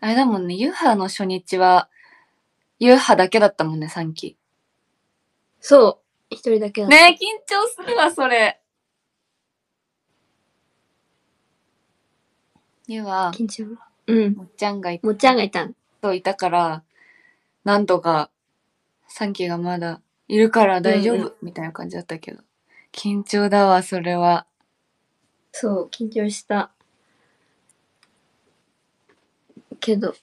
あれだもんね、ユーハの初日は、ユーハだけだったもんね、3期。 そう。一人だけだった。 ねえ、緊張するわ、それ。ユーは、 緊張。うん。 もっちゃんがいもっちゃんがいたん。 といたから、なんとか、3期がまだいるから大丈夫、みたいな感じだったけど。緊張だわ、それは。 そう、緊張した。けど。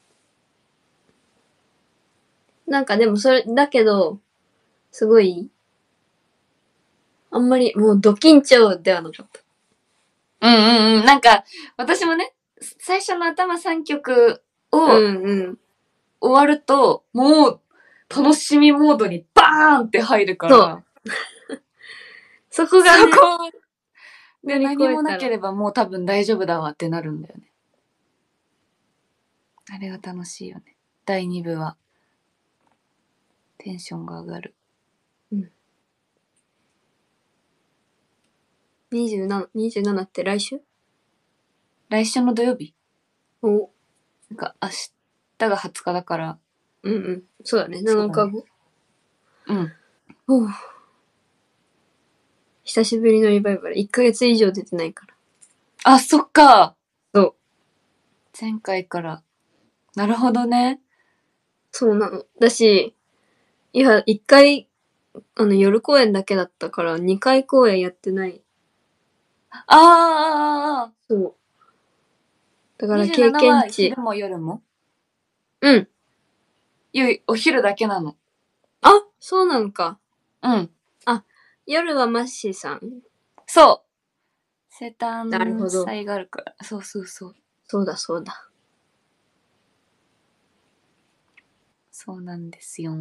なんかでもそれ、だけど、すごい、あんまりもうド緊張ではなかった。 うんうんうん。なんか、私もね、最初の頭3曲を終わると、もう、楽しみモードにバーンって入るから。 そこがね、 そこで乗り越えたら何もなければもう多分大丈夫だわってなるんだよね。あれが楽しいよね。第2部は。テンションが上がる。 うん。27って来週？ 来週の土曜日。 お。 なんか明日が20日だから。 うんうん。そうだね、7 そうだね日後。 うん。 ほう。久しぶりのリバイバル。1ヶ月以上出てないから。 あ、そっか。 そう。 前回から。なるほどね。 そうなの。だし、いや、1回、夜公演だけだったから、2回公演やってない。 あー。 そう。だから経 27は験値。 昼も夜もうん。 お昼だけなの。 あ、そうなのか。 うん。 あ、夜はマッシーさん。 そう。生なるほど。 誕祭があるから。そうそうそう。 そうだそうだ。 そうなんですよ。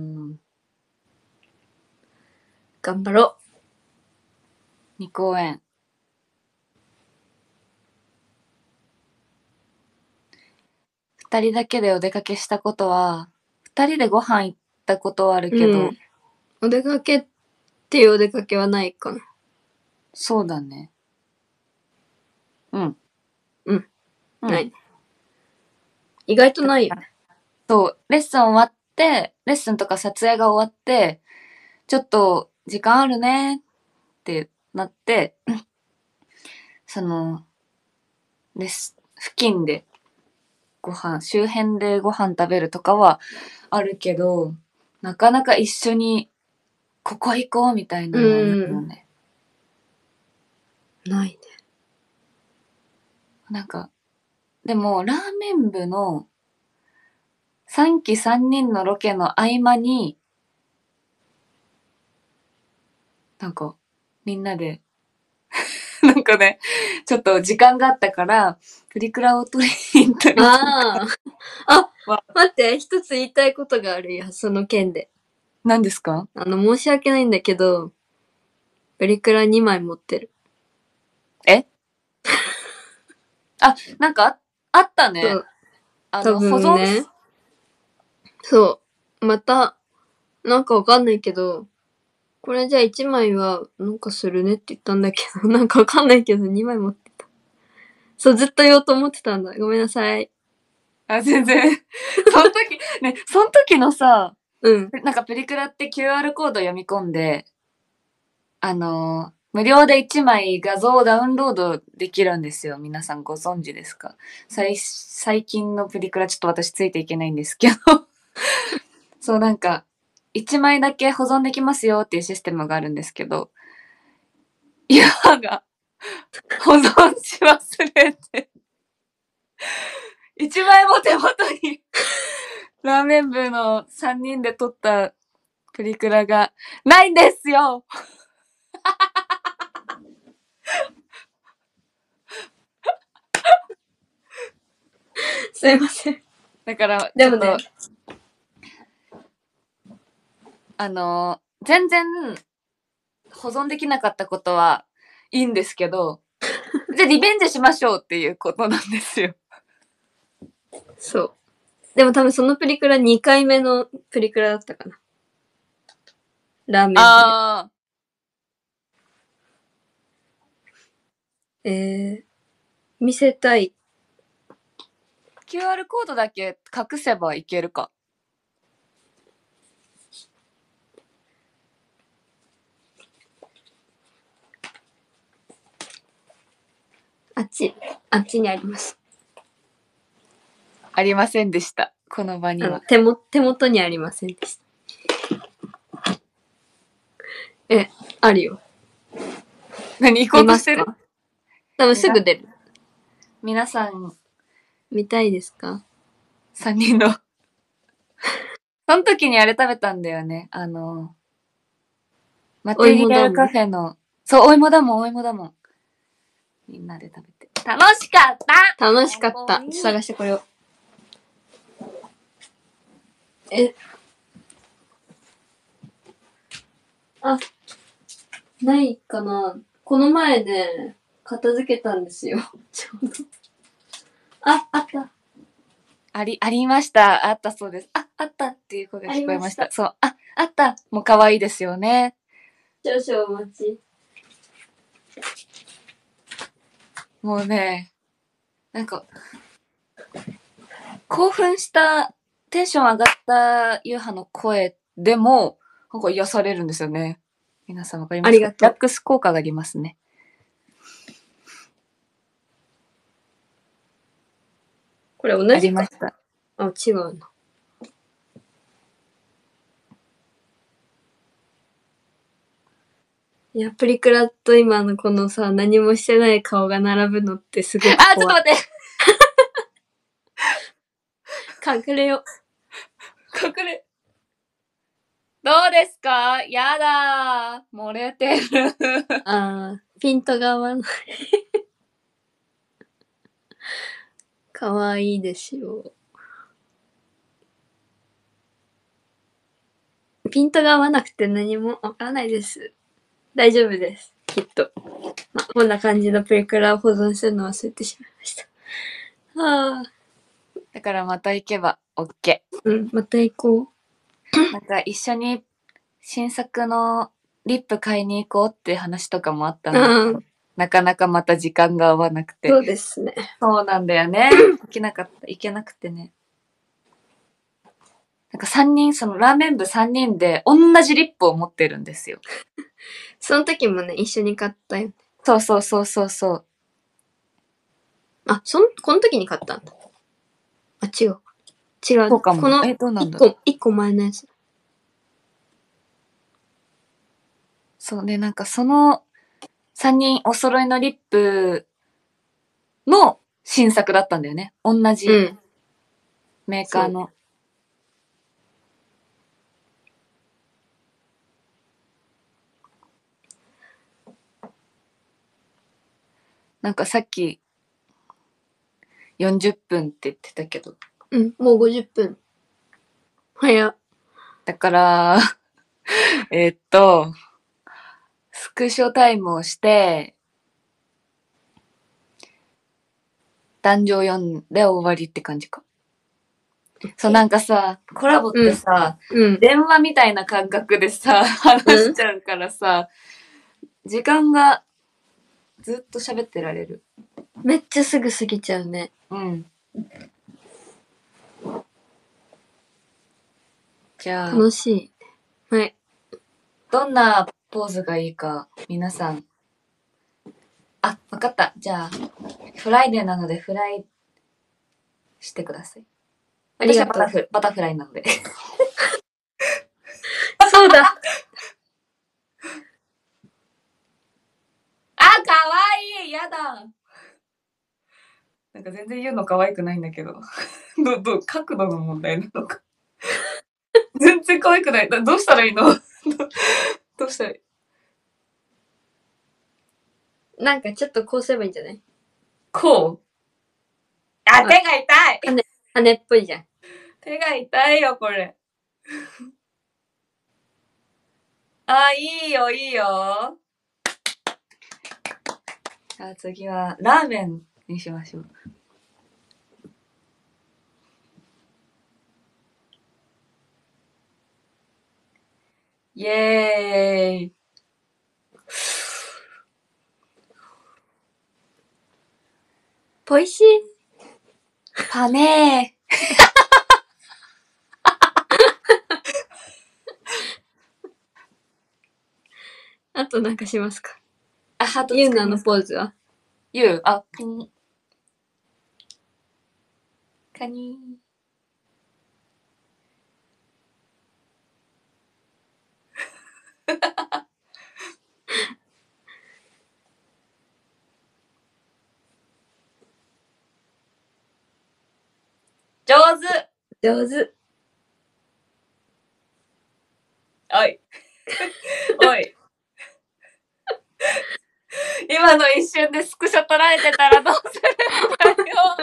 頑張ろ 2公演。2人だけでお出かけしたことは、2人でご飯行ったことはあるう。 けど、 お出かけっていうお出かけはないかな。 そうだね。うん。 うん。 うん。 ない。意外とないよね。 そう、レッスン終わって、レッスンとか撮影が終わって、ちょっと時間あるねってなって、その、付近で周辺でご飯食べるとかはあるけど、なかなか一緒にここ行こうみたいなのはないよね。 ないね。 なんか、でも、ラーメン部の3期3人のロケの合間に、なんか、みんなで、なんかね、ちょっと時間があったから、プリクラを撮りに行ったりとかああ。 は。 待って、一つ言いたいことがあるよ、その件で。 何ですか？ 申し訳ないんだけど、プリクラ2枚持ってる。 えあ、なんかあったね。 そう。多保存分ね。そう。また、なんかわかんないけど、これじゃあ1枚はなんかするねって言ったんだけど、なんかわかんないけど2枚持ってた。そう、ずっと言おうと思ってたんだ。ごめんなさい。 全然。その時のさ、 うん。 なんかプリクラって QR コード読み込んで、無料で1枚画像をダウンロードできるんですよ。皆さんご存知ですか？最近のプリクラちょっと私ついていけないんですけど。そうなんか、1枚だけ保存できますよっていうシステムがあるんですけど、ユハが保存し忘れて、1枚も手元にラーメン部の3人で撮ったプリクラがないんですよ。 すいません。 だから、ちょっと、 でもね、 全然保存できなかったことはいいんですけど、じゃあリベンジしましょうっていうことなんですよ。 そう。でも多分そのプリクラ2回目のプリクラだったかな。ラーメン部で。 あ見せたい。 QR コードだけ隠せばいけるか。 あっちにあります。 ありませんでした。この場には。 手元にありませんでした。あるよ。 何行こうとしてる？ 多分すぐ出る。 皆さん、 見たいですか 3人の。その時にあれ食べたんだよね。マテリアルカフェの、そう、お芋だもん。みんなで食べて。楽しかった。 探してこれを。ないかな。この前ね、片付けたんですよ。ちょうど。あった。 ありました。あったそうです。あったっていう声が聞こえました。そう、あった。もう可愛いですよね。 少々お待ち。 もうね、なんか、興奮した、テンション上がったユーハの声でも、なんか癒されるんですよね。皆さんわかりますか？ ありがとう。 リラックス効果がありますね。 これ同あじか。 りました。 違うな。いや、プリクラと今のこのさ、何もしてない顔が並ぶのってすごく怖い。 ちょっと待って。 隠れよ。 隠れ。どうですか？やだー。漏れてる。 ピントが合わない。かわいいですよ。ピントが合わなくて何もわからないです。大丈夫です。きっと。こんな感じのプリクラを保存するの忘れてしまいました。 だからまた行けば OK。 また行こう。 なんか一緒に新作のリップ買いに行こうって話とかもあったんだけど、なかなかまた時間が合わなくて。 そうですね。 そうなんだよね。行けなくてね。なんか3人、そのラーメン部3人で同じリップを持ってるんですよ。 その時もね、一緒に買ったよ。 そう。 この時に買ったんだ。違う。 そうかも。 このどうなんだろう。 1個前のやつ。 そうね、なんかその3人お揃いのリップの新作だったんだよね。同じメーカーの。なんかさっき40分って言ってたけど。 もう50分。早っ。 だから、スクショタイムをして、誕生読んで終わりって感じか。そう、なんかさ、コラボってさ、電話みたいな感覚でさ、話しちゃうからさ、時間がずっと喋ってられる。 めっちゃすぐ過ぎちゃうね。 じゃあ、 楽しい。はい。 どんなポーズがいいか、皆さん。わかった。じゃあ、フライデーなのでフライしてください。私はバタフライなので。 そうだ。 かわいいやだ。なんか全然言うの可愛くないんだけど。角度の問題なのか。全然可愛くない。どうしたらいいの？どうしたらいい？ なんかちょっとこうすればいいんじゃない？ こう？手が痛い。 羽っぽいじゃん。 手が痛いよ、これ。いいよ。じゃあ次は、ラーメンにしましょう。イエーイ。 ぽいしい。 パネー。 あとなんかしますか？ あ、ハートユーナの作ります。 ポーズは？ ユウ、あ、カニ。カニ。上手。 上手。 おい。おい。今の一瞬でスクショ撮られてたらどうするんだよ。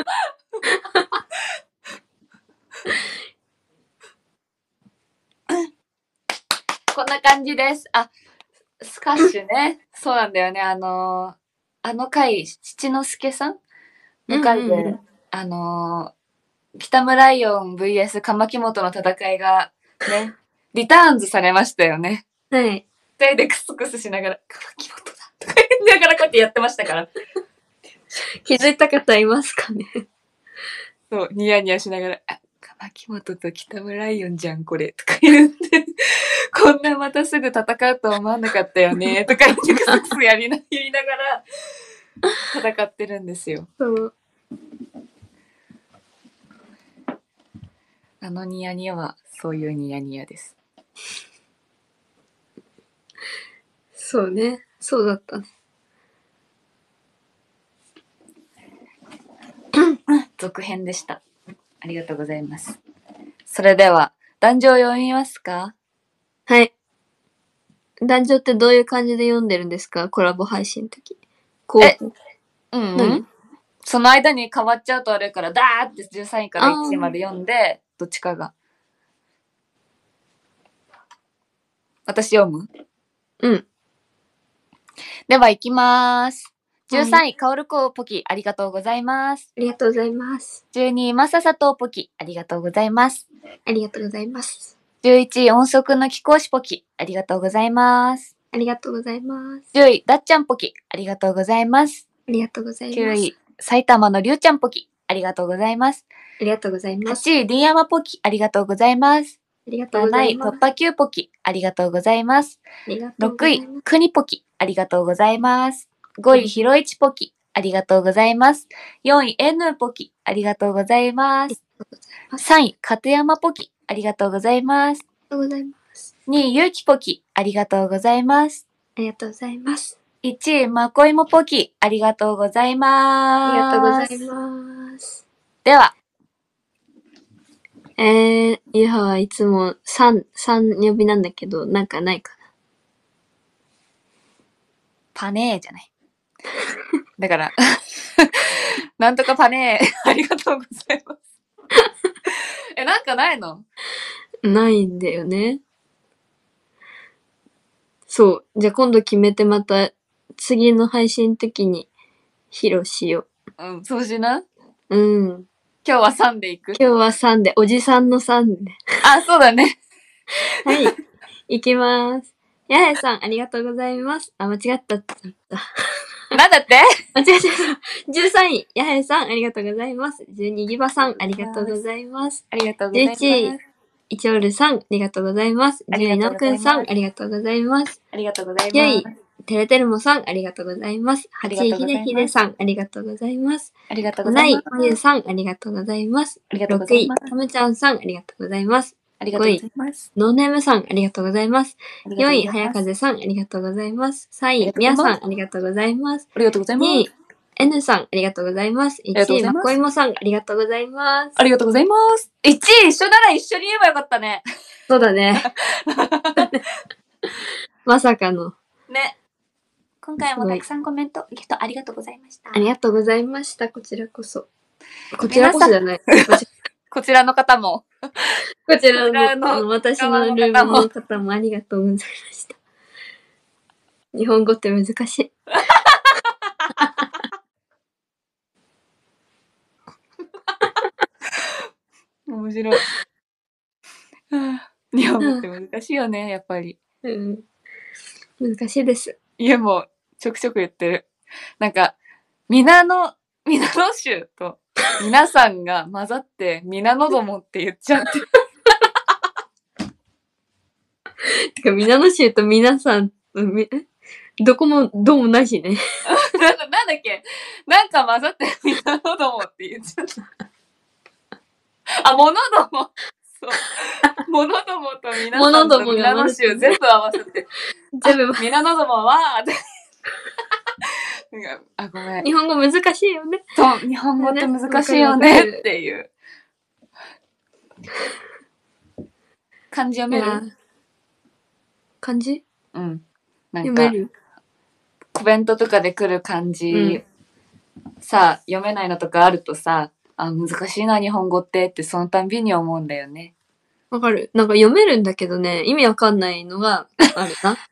こんな感じです。あ、スカッシュね。そうなんだよね。あの回、七之助さんの回で、 うんうんうん北村ライオン VS カマキモトの戦いがね、リターンズされましたよね。 はい。 二人でクスクスしながら、カマキモトだとか言いながらこうやってやってましたから。 気づいた方いますかね？ そう、ニヤニヤしながら、あ、カマキモトと北村ライオンじゃん、これ。とか言って、こんなまたすぐ戦うと思わなかったよね。とか言ってクスクス言いながら戦ってるんですよ。 そう。 あのニヤニヤは、そういうニヤニヤです。 そうね。そうだったね。 続編でした。ありがとうございます。それでは、壇上読みますか？ はい。壇上ってどういう感じで読んでるんですか？コラボ配信の時。 え、うんう何ん。その間に変わっちゃうとあれから、ダーって13位から1位まで読んで、どっちかが。私読む？ うん。 では行きまーす。 はい 13位、カオルコウポキ、ありがとうございます。 ありがとうございます。 12位、マササトウポキ、ありがとうございます。 ありがとうございます。 11位、音速の貴公子ポキ、ありがとうございます。 ありがとうございます。 10位、ダッチャンポキ、ありがとうございます。 ありがとうござい 9 ます。 位、埼玉のりゅうちゃんポキ、ありがとうございます。 ありがとうございます。 8位、ディンヤマポキ、ありがとうございます。 ありがとうござ 7位、 います。 突破9ポキ、ありがとうございます。 ありがとうござ 6 います。 位、クニポキ、ありがとうございます。5位、ヒロイチポキ、ありがとうございます。4位、エヌポキ、ありがとうございます。3位、カトヤマポキ、ありがとうございます。 ありがとうございます。 2位、ユウキポキ、ありがとうございます。 ありがとうございます。 1位、マコイモポキ、ありがとうございます。 ありがとうございます。 では、 ゆははいつも3呼びなんだけど、なんかないかな。 パネーじゃない。だから、なんとかパネー、ありがとうございます。なんかないの？ ないんだよね。そう。じゃあ今度決めてまた次の配信の時に披露しようん、そうしな。 う。うん。 今日は3でいく？ 今日は3で、おじさんの3で。 あ、そうだね。 はい。いきまーす。やはやさん、ありがとうございます。あ、間違ったって言った。 なんだって？ 間違えた。13位、やはやさん、ありがとうございます。12位、ギバさん、ありがとうございます。 ありがとうございます。 11位、イチョールさん、ありがとうございます。10位、なおくんさん、ありがとうございます。 ありがとうござい 9位ます。、 てれてるもさん、ありがとうございます。8位、ひでひでさん、ありがとうございます。 ありがとうござ 7 います。 位、まゆさん、ありがとうございます。 ありがとうござ 6 います位、たむちゃんさん、ありがとうございます。 ありがとうございます。 ノーネームさん、ありがとうございます。4位、 ありがとうございます。 早風さん、ありがとうございます。3 あり位、 がとうございますみやさん、ありがとうございます。 ありがとうござい 2 ます。 位、N さん、ありがとうございます。1位、 りがとうございますまこいもさん、ありがとうございます。 ありがとうございます。1位一緒なら一緒に言えばよかったね。 そうだね。まさかの。 ね。今回もたくさんコメント、ギフトありがとうございました。 ありがとうございました。こちらこそ。こちらこそじゃない。 こちらの方も。 こちらこちらのの、私のルームの方もありがとうございました。日本語って難しい。 面白い。日本語って難しいよね、やっぱり。 うん。難しいです。 家もちょくちょく言ってる。なんか、皆の州と皆さんが混ざって皆のどもって言っちゃって。 てか、皆の衆と皆さん、どこも、どうもないしね。 なんだっけ、なんか混ざって皆のどもって言っちゃった。あ、ものども。そう。ものどもと皆さんと皆の衆全部合わせて。全部。皆のどもは、あ、ごめん。 日本語難しいよね。 そう、日本語って難しいよねっていう。漢字読める？ 漢字？ うん。なん読める？ コメントとかで来る漢字、さ、読めないのとかあるとさ、あ、難しいな、日本語ってそのたんびに思うんだよね。 わかる。なんか読めるんだけどね、意味わかんないのがあるな。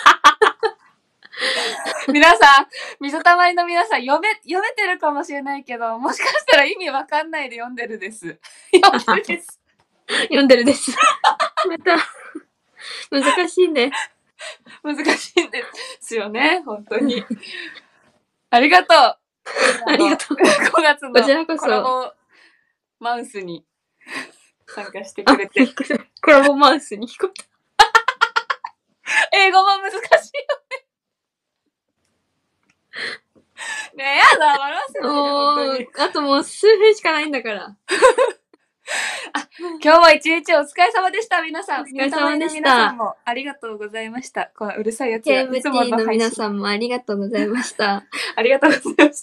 皆さん、水たまりの皆さん、読めてるかもしれないけど、もしかしたら意味わかんないで読んでるです。読んでるです。 読んでるです。また、難しいね。 難しいんですよね、本当に。ありがとう。 ありがとう。 5月のこちらこそコラボマウスに参加してくれて。 コラボマウスに聞こえた。 英語も難しいよね。ねえ、やだ、笑わせないで、本当に。 あともう数分しかないんだから。 今日も一日お疲れ様でした、皆さん。 お疲れ様でした。 皆さんもありがとうございました。このうるさいやつがいつもの配信。 KMT の皆さんもありがとうございました。 ありがとうございました。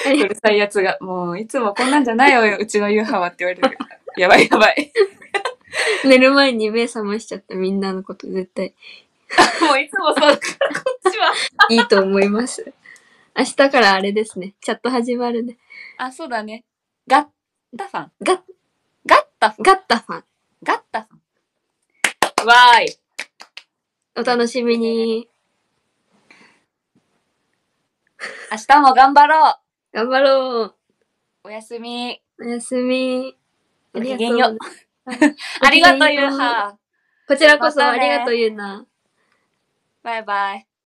うるさいやつが、もういつもこんなんじゃないよ、うちの夕飯はって言われる。やばいやばい。 寝る前に目覚ましちゃったみんなのこと絶対。 もういつもそうだから、こっちは。 いいと思います。明日からあれですね。チャット始まるね。 あ、そうだね。ガッタファン。 ガッタファン。 ガッタファン。 ガッタファン。わーい。 お楽しみに。 明日も頑張ろう。 頑張ろう。 おやすみ。 おやすみ。 ごきげんよう。ありがとう、ゆうは。 こちらこそありがとう、ゆうな。 バイバイ。